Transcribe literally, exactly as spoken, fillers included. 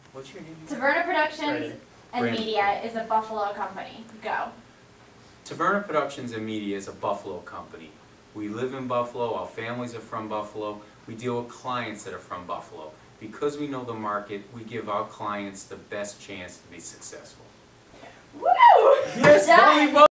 What's your name? Taverna Productions Brandon. and Brandon. Media is a Buffalo company. Go. Taverna Productions and Media is a Buffalo company. We live in Buffalo, our families are from Buffalo, we deal with clients that are from Buffalo. Because we know the market, we give our clients the best chance to be successful. Woo! Yes, Done. volleyball!